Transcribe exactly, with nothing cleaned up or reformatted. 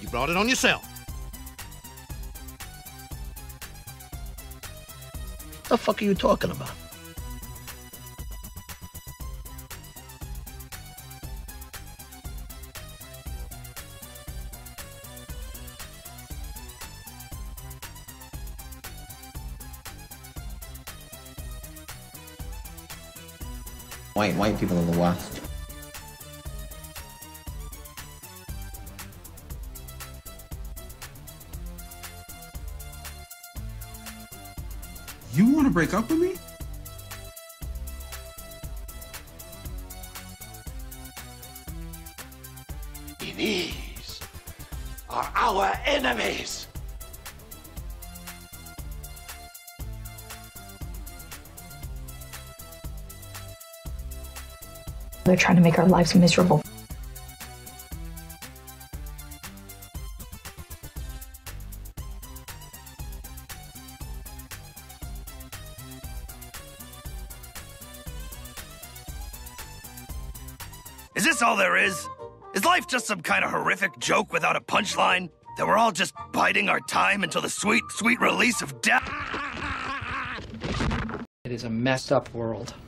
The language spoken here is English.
You brought it on yourself. What the fuck are you talking about? White, white people in the West. You want to break up with me? These are our enemies. They're trying to make our lives miserable. Is this all there is? Is life just some kind of horrific joke without a punchline? That we're all just biding our time until the sweet, sweet release of death? It is a messed up world.